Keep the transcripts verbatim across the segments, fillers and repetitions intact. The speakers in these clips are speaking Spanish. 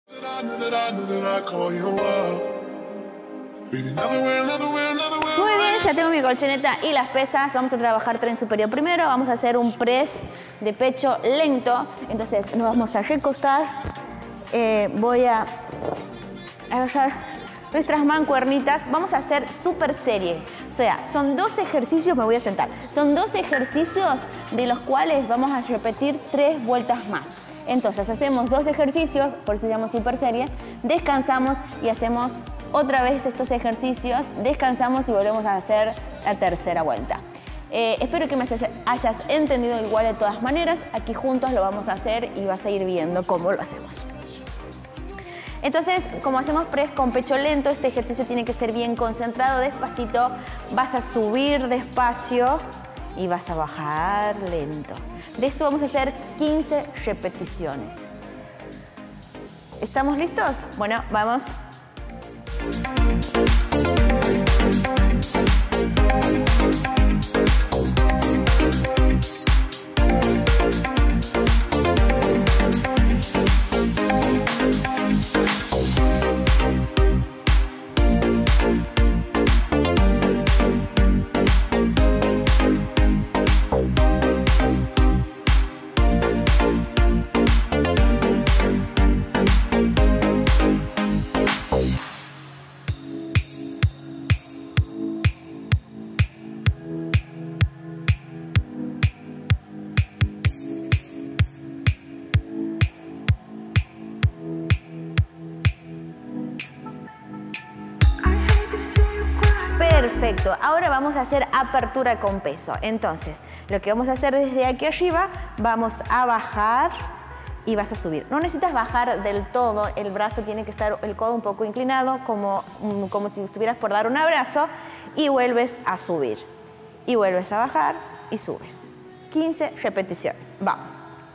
Muy bien, ya tengo mi colchoneta y las pesas. Vamos a trabajar tren superior. Primero vamos a hacer un press de pecho lento. Entonces nos vamos a recostar. Eh, voy a agarrar nuestras mancuernitas. Vamos a hacer super serie. O sea, son dos ejercicios, me voy a sentar. Son dos ejercicios de los cuales vamos a repetir tres vueltas más. Entonces hacemos dos ejercicios, por eso se llama super serie. Descansamos y hacemos otra vez estos ejercicios. Descansamos y volvemos a hacer la tercera vuelta. Eh, espero que me hayas entendido igual de todas maneras. Aquí juntos lo vamos a hacer y vas a ir viendo cómo lo hacemos. Entonces, como hacemos press con pecho lento, este ejercicio tiene que ser bien concentrado, despacito. Vas a subir despacio y vas a bajar lento. De esto vamos a hacer quince repeticiones. ¿Estamos listos? Bueno, vamos. Perfecto, ahora vamos a hacer apertura con peso. Entonces, lo que vamos a hacer desde aquí arriba, vamos a bajar y vas a subir. No necesitas bajar del todo, el brazo tiene que estar, el codo un poco inclinado, como, como si estuvieras por dar un abrazo, y vuelves a subir. Y vuelves a bajar y subes. quince repeticiones. Vamos.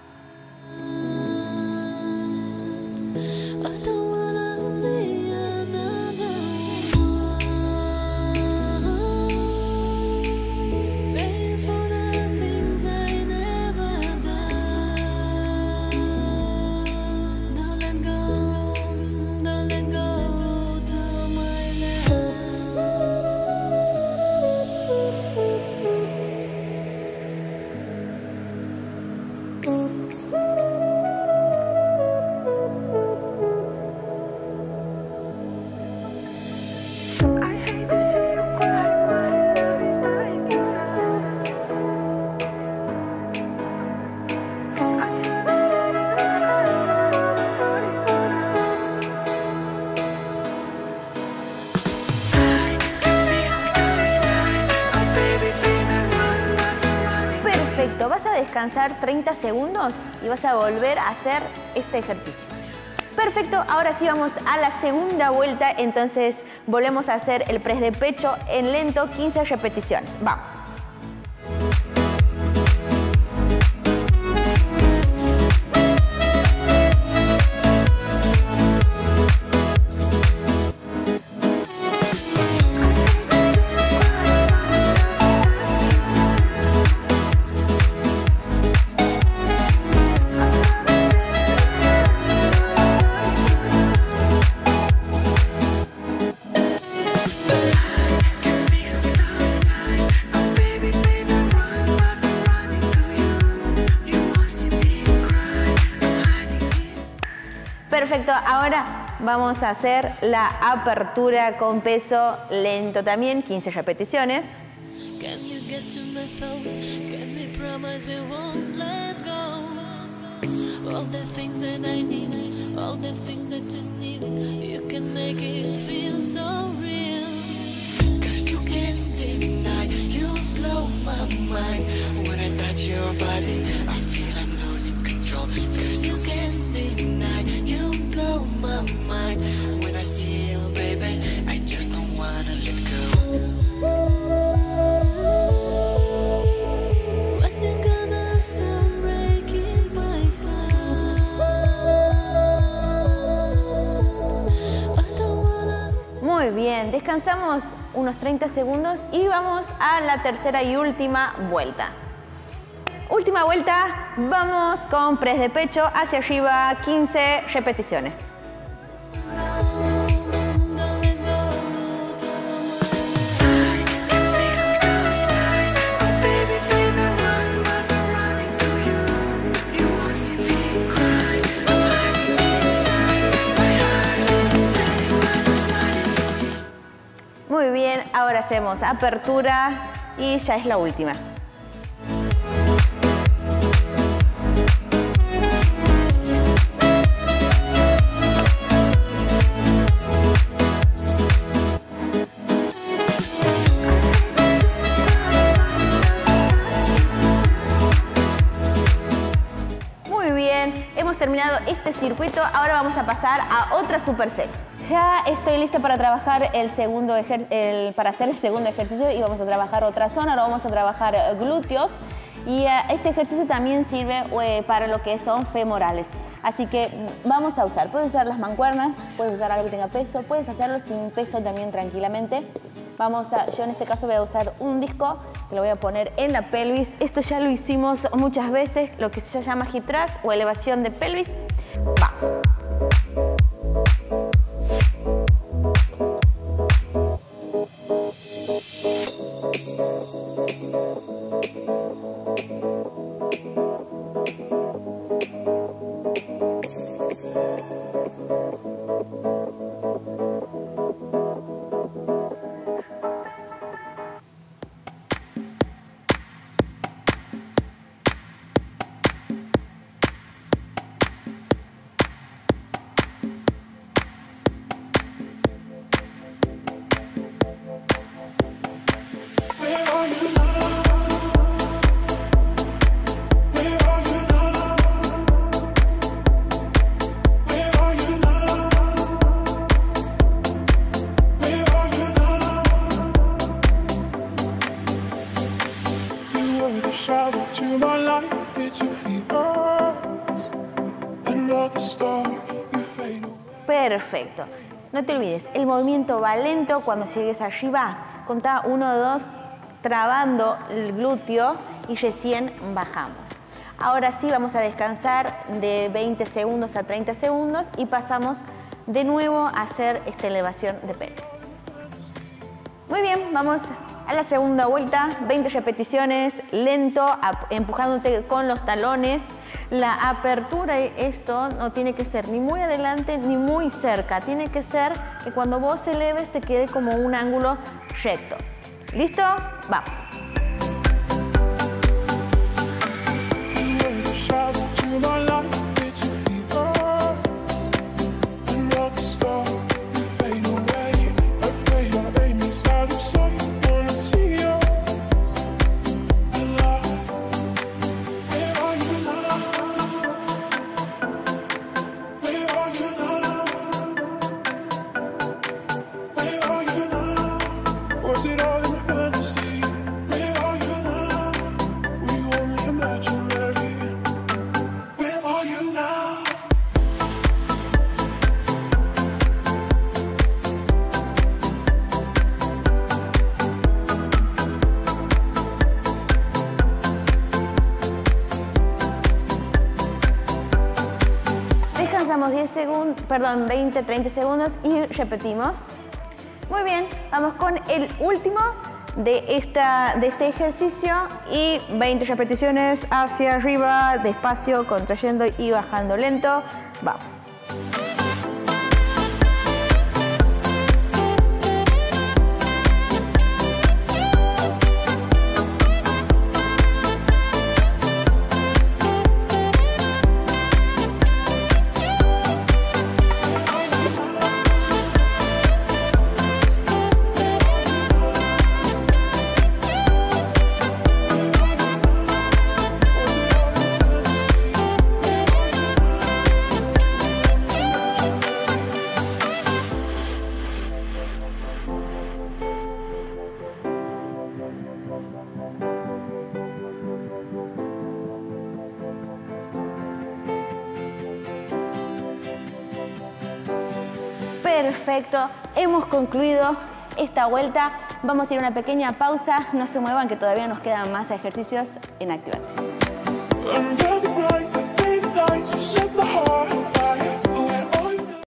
Vas a descansar treinta segundos y vas a volver a hacer este ejercicio. Perfecto, ahora sí vamos a la segunda vuelta, entonces volvemos a hacer el press de pecho en lento, quince repeticiones. Vamos. Perfecto, ahora vamos a hacer la apertura con peso lento también, quince repeticiones. Muy bien, descansamos unos treinta segundos y vamos a la tercera y última vuelta. Última vuelta, vamos con press de pecho hacia arriba, quince repeticiones. Muy bien, ahora hacemos apertura y ya es la última. Muy bien, hemos terminado este circuito, ahora vamos a pasar a otra superset. Ya estoy lista para trabajar el segundo el, para hacer el segundo ejercicio y vamos a trabajar otra zona. Ahora vamos a trabajar glúteos y uh, este ejercicio también sirve uh, para lo que son femorales. Así que vamos a usar, puedes usar las mancuernas, puedes usar algo que tenga peso, puedes hacerlo sin peso también tranquilamente. Vamos a, yo en este caso voy a usar un disco que lo voy a poner en la pelvis. Esto ya lo hicimos muchas veces, lo que se llama hip thrust o elevación de pelvis. Vamos. Perfecto. No te olvides, el movimiento va lento. Cuando llegues arriba, contá uno, dos, trabando el glúteo y recién bajamos. Ahora sí vamos a descansar de veinte segundos a treinta segundos y pasamos de nuevo a hacer esta elevación de pelvis. Muy bien, vamos a la segunda vuelta, veinte repeticiones, lento, empujándote con los talones. La apertura, esto no tiene que ser ni muy adelante ni muy cerca, tiene que ser que cuando vos eleves te quede como un ángulo recto. ¿Listo? Vamos. diez segundos, perdón, veinte, treinta segundos y repetimos. Muy bien, vamos con el último de, esta, de este ejercicio y veinte repeticiones hacia arriba, despacio, contrayendo y bajando lento. Vamos. Perfecto, hemos concluido esta vuelta. Vamos a ir a una pequeña pausa. No se muevan, que todavía nos quedan más ejercicios en Activate.